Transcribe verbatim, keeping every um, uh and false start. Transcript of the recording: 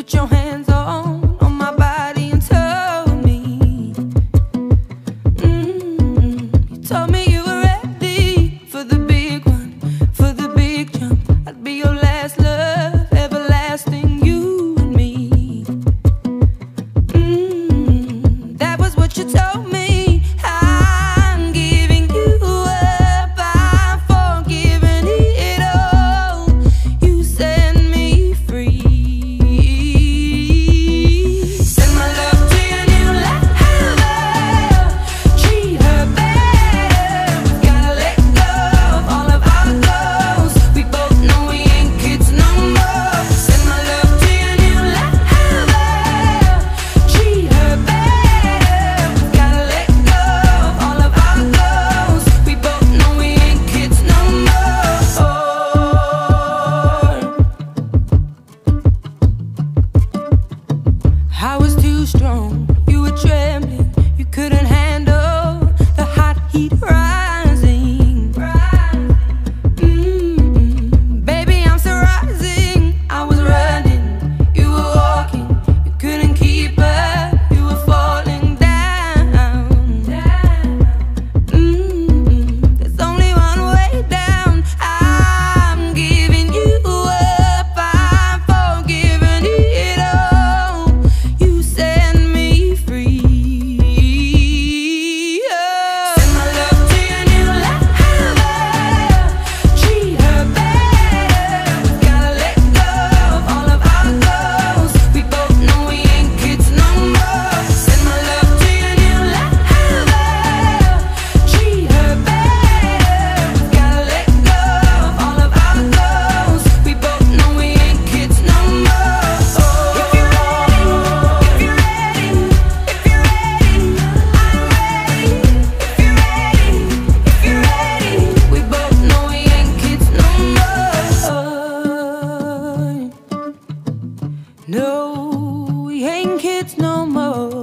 put your hands on, on my body and told me, mm, you told me you were ready for the big one, for the big jump. I'd be your last love, everlasting, you and me. Mm, that was what you told me. I'm giving you up, I'm forgiving it all. You set me free. Send my love to your new lover. Treat her better. We've gotta let go of all of our goals. We both know we ain't kids no more. Send my love to your new lover. Treat her better. We've gotta let go of all of our goals. We both know we ain't kids no more. I was too strong, you were trembling, you couldn't handle the hot heat rising. Mm-mm. Baby, I'm still rising. I was running, you were walking, you couldn't keep up, you were falling down. Mm-mm. There's only one way down. I'm giving you up, I'm forgiving it all. You set me free. Oh. Send my love to your new lover. Treat her better. We've gotta let go of all of our goals. We both know we ain't kids no more. Send my love to your new lover. Treat her better. We've gotta let go of all of our goals. We both know we ain't kids no more. If you're ready, if you're ready, if you're ready, I'm ready. If you're ready, if you're ready, we both know we ain't kids no more. No, we ain't kids no more.